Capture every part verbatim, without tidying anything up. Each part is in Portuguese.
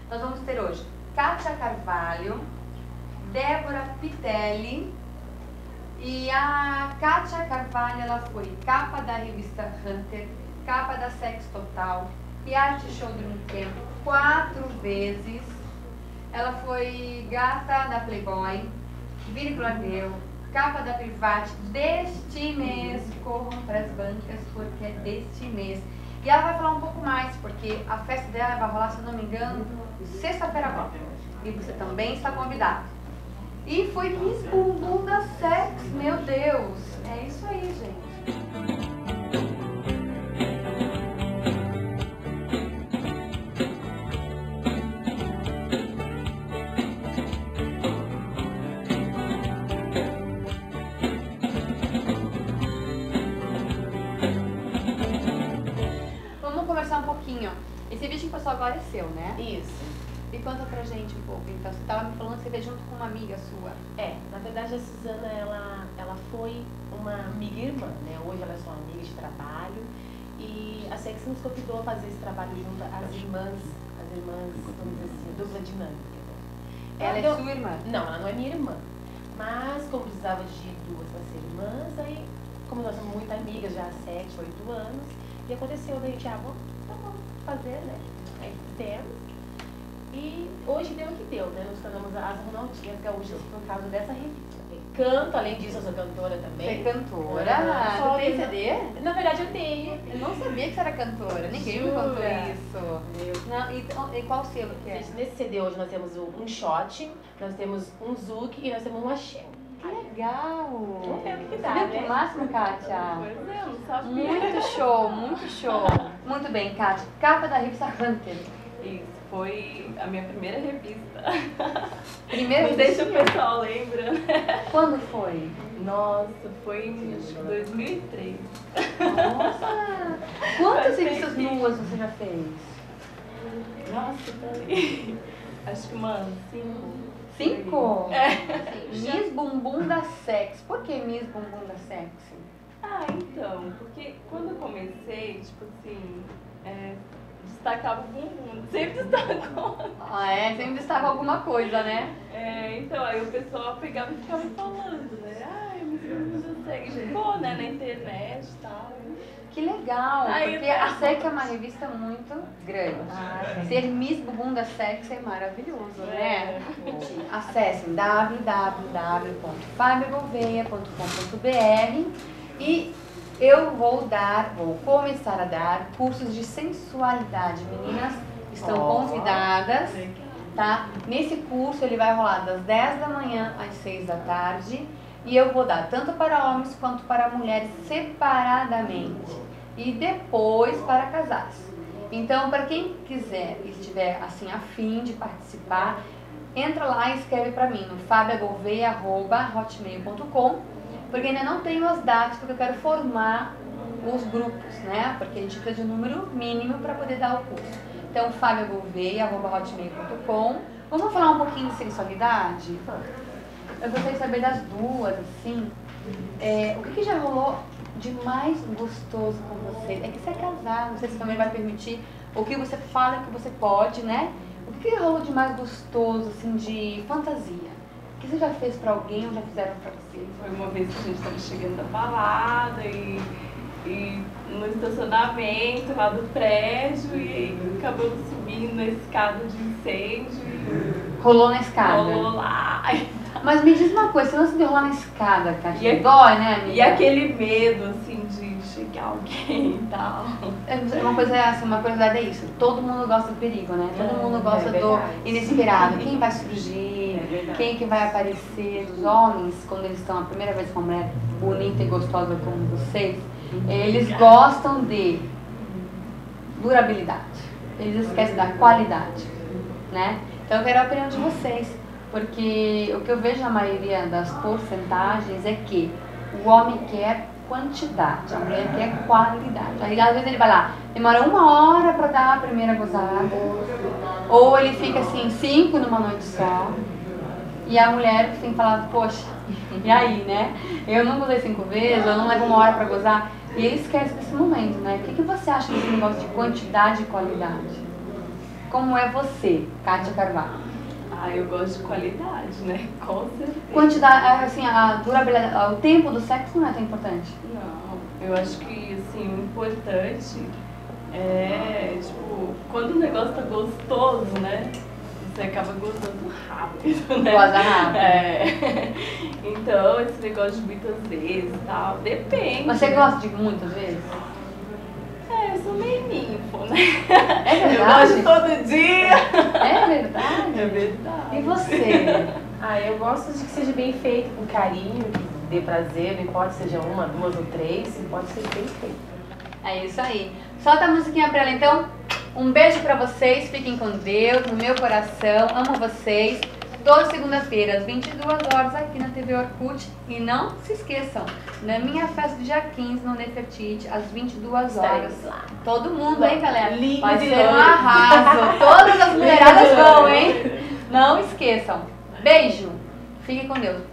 Nós vamos ter hoje Kátia Carvalho, Débora Pitelli. E a Kátia Carvalho, ela foi capa da revista Hunter, capa da Sex Total, reality show do Unicamp quatro vezes. Ela foi gata da Playboy, vírgula Girl, capa da Privat deste mês. Corram para as bancas porque é deste mês. E ela vai falar um pouco mais, porque a festa dela vai rolar, se eu não me engano, sexta-feira agora. E você também está convidado. E foi Miss Bumbum da Sex, meu Deus. É isso aí, gente. Vamos conversar um pouquinho. Esse vídeo que o pessoal agora é seu, né? Isso. E conta pra gente um pouco. Então, você estava me falando que você veio junto com uma amiga sua. É, na verdade a Suzana, ela, ela foi uma amiga irmã, né? Hoje ela é sua amiga de trabalho. E a Sex nos convidou a fazer esse trabalho junto às irmãs, as irmãs, vamos dizer assim, dupla dinâmica. Ela é deu... sua irmã? Não, ela não é minha irmã. Mas como precisava de duas para ser irmãs, aí, como nós somos muito amigas já há sete, oito anos, e aconteceu, daí, Thiago, vamos fazer, né? Aí fizemos. E hoje deu o que deu, né? Nos tornamos as Ronaldinhas Gaúchas por causa dessa revista. Canto, além disso, eu sou cantora também. Você é cantora? Ah, só você tem que- C D? Na verdade, eu tenho. Eu não sabia que você era cantora. Ninguém me contou Jura? isso. Meu. Não, então, e qual selo que é? Gente, nesse C D hoje nós temos um shot, nós temos um zouk e nós temos um axé. Que legal! Vamos ver o que que Você dá, viu né? que máximo, Kátia? Pois é, não sabia. Muito show, muito show. Muito bem, Kátia. Capa da revista Hunter. Isso, foi a minha primeira revista. Primeiro Não sei se o vestido? pessoal lembra. Quando foi? Nossa, foi em dois mil e três. Nossa! Quantas Faz revistas tempinho. nuas você já fez? Nossa, peraí. Acho que umas cinco. Cinco? É. Miss Bumbum da Sex. Por que Miss Bumbum da Sex? Ah, então, porque quando eu comecei, tipo assim, é, destacava o bumbum, sempre destacou. Ah, é? Sempre destaca alguma coisa, né? É, então, aí o pessoal pegava e ficava me falando, né? Ai, Miss Bumbum da Sex. Ficou, né, na internet e tal. Que legal, Aí, porque tá. a Sex é uma revista muito grande. Ah, Ser Miss Bumbum da Sex é maravilhoso, né? É. Acessem w w w ponto fabio gouveia ponto com ponto b r e eu vou dar, vou começar a dar cursos de sensualidade. Meninas estão Ó. convidadas, tá? Nesse curso ele vai rolar das dez da manhã às seis da tarde e eu vou dar tanto para homens quanto para mulheres separadamente e depois para casais. Então, para quem quiser e estiver assim a fim de participar, entra lá e escreve para mim no fabio gouveia arroba hotmail ponto com, porque ainda não tenho as datas, porque eu quero formar os grupos, né? Porque a gente precisa de um número mínimo para poder dar o curso. Então, fabio gouveia arroba hotmail ponto com. Vamos falar um pouquinho de sensualidade? Eu gostaria de saber das duas, assim, é, o que, que já rolou de mais gostoso com você? É que você é casado, não sei se também vai permitir o que você fala que você pode, né? O que, que rolou de mais gostoso, assim, de fantasia? O que você já fez pra alguém ou já fizeram pra você? Foi uma vez que a gente estava chegando da balada e, e no estacionamento lá do prédio e aí acabamos subindo na escada de incêndio e Rolou na escada. rolou lá. Mas me diz uma coisa, você não se deu rolar na escada, Kátia? E a- Dói, né, amiga? E aquele medo, assim, de chegar alguém e tal. É uma coisa assim, uma curiosidade é isso. Todo mundo gosta do perigo, né? Todo É, mundo gosta é do verdade. inesperado. Quem vai surgir? É verdade. Quem que vai aparecer? Os homens, quando eles estão a primeira vez com uma mulher bonita e gostosa como vocês, eles gostam de durabilidade. Eles esquecem da qualidade, né? Então eu quero a opinião de vocês, porque o que eu vejo na maioria das porcentagens é que o homem quer quantidade, a mulher quer qualidade. Aí às vezes ele vai lá, demora uma hora pra dar a primeira gozada, ou ele fica assim, cinco numa noite só, e a mulher tem falado, poxa, e aí, né? Eu não gozei cinco vezes, eu não levo uma hora pra gozar, e ele esquece desse momento, né? O que, que você acha desse negócio de quantidade e qualidade? Como é você, Kátia Carvalho? Ah, eu gosto de qualidade, né? Com certeza. Quantidade, assim, a durabilidade, o tempo do sexo não é tão importante? Não, eu acho que, assim, o importante é, tipo, quando o negócio tá gostoso, né? Você acaba gostando rápido, né? Gosta rápido. É. Então, esse negócio de muitas vezes e tal, depende. Você gosta de muitas vezes? É, eu sou meio ninfo, né? É verdade? Eu gosto todo dia. É verdade? É verdade. E você? Ah, eu gosto de que seja bem feito, com carinho, que dê prazer, não importa se seja uma, duas ou três, pode ser bem feito. É isso aí. Solta a musiquinha pra ela então. Um beijo pra vocês, fiquem com Deus, no meu coração, amo vocês. Toda segunda-feira, às vinte e duas horas, aqui na T V Orkut. E não se esqueçam, na minha festa do dia quinze, no Nefertiti, às vinte e duas horas. Lá. Todo mundo, hein, galera? Lindo Vai de ser um noite. arraso. Todas as mulheradas vão, hein? Não esqueçam. Beijo. Fiquem com Deus.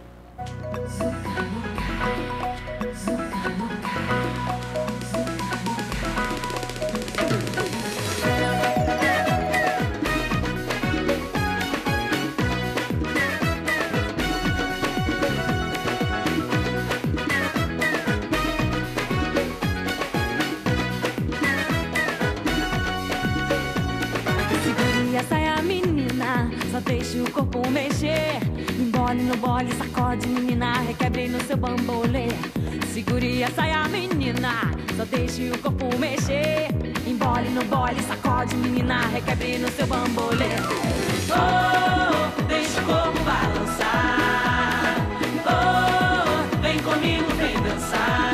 Só deixe o corpo mexer. Embole no bole, sacode, menina, requebre no seu bambolê. Segure a saia, menina, só deixe o corpo mexer. Embole no bole, sacode, menina, requebre no seu bambolê. Oh, deixa o corpo balançar. Oh, vem comigo, vem dançar.